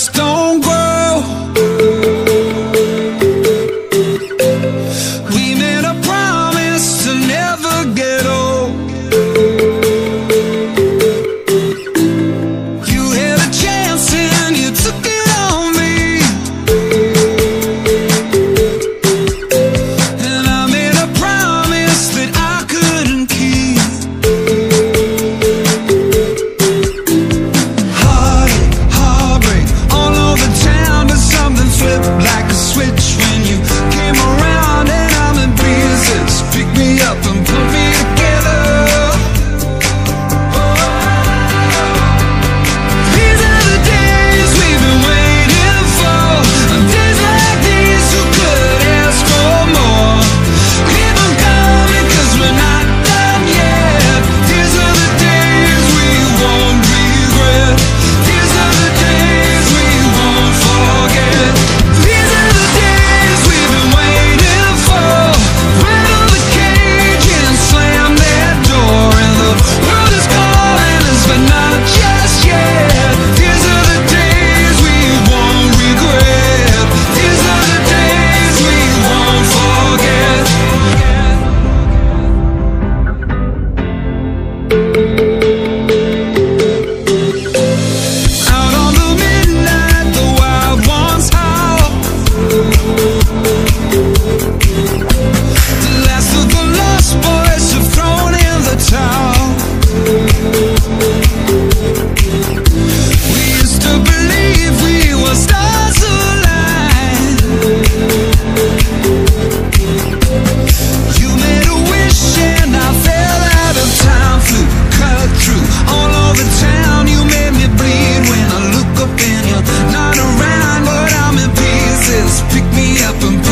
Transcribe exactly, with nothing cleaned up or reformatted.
just don't grow. We made a promise to never get old. You had a chance and you took it on me, and I made a promise that I couldn't keep. Heartache, heartbreak, all over town, but something flipped like a switch when you came around, and I'm in pieces. Pick me up and put me together. These are the days we've been waiting for, days like these, who could ask for more? Keep them coming, cause we're not done yet. These are the days we won't regret. These are the days we won't forget. These are the days we've been waiting for. Rattle the cage and slam that door, and the world is calling us, but not just yet. These are the days we won't regret. These are the days we won't forget. Out on the midnight, the wild ones howl. The last of the lost boys have thrown in the towel. We used to believe we were stars aligned. You made a wish and I fell out of time. Flew, cut through all over town. You made me bleed when I look up and you're not around, but I'm in pieces. Pick me up and